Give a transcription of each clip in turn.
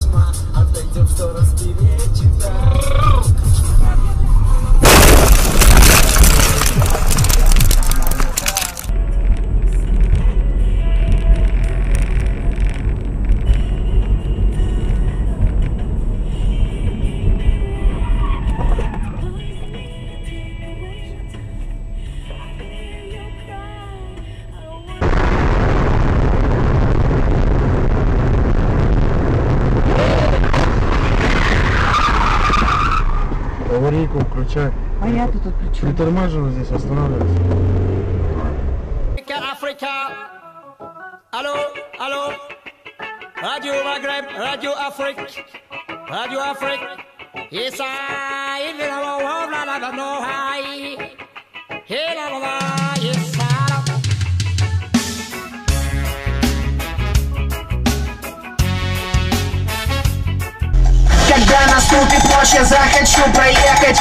Отойдем в сторону, перечитаем. Аварийку включай. А я тут причем? Притормажено здесь, останавливайся. Африка. Алло, алло. Радио Магреб, Радио Африк. Радио Африк. Yes, I know I. Yes, Когда наступит ночь, я захочу проехать.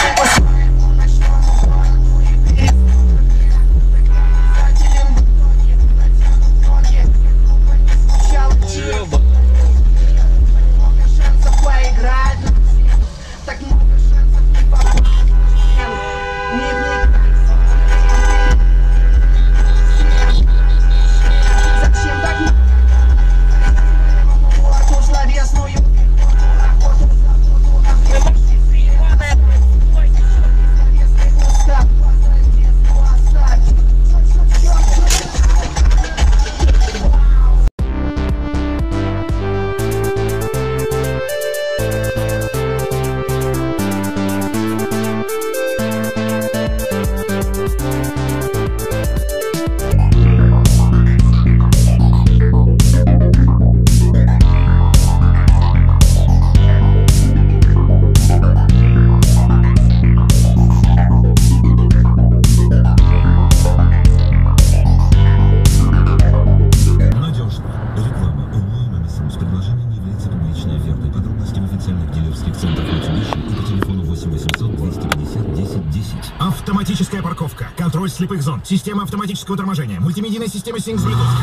Автоматическая парковка, контроль слепых зон, система автоматического торможения, мультимедийная система Sync Bluetooth.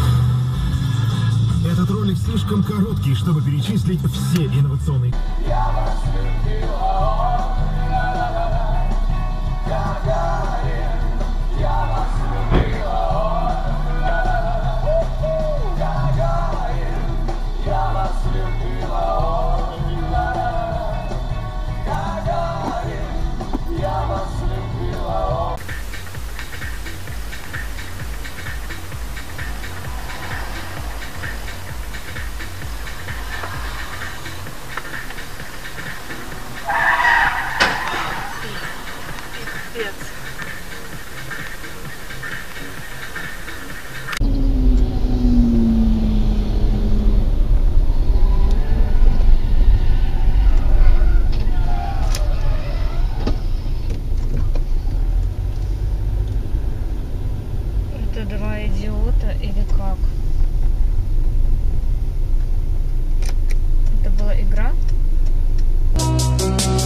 Этот ролик слишком короткий, чтобы перечислить все инновационные... Это два идиота или как? Это была игра?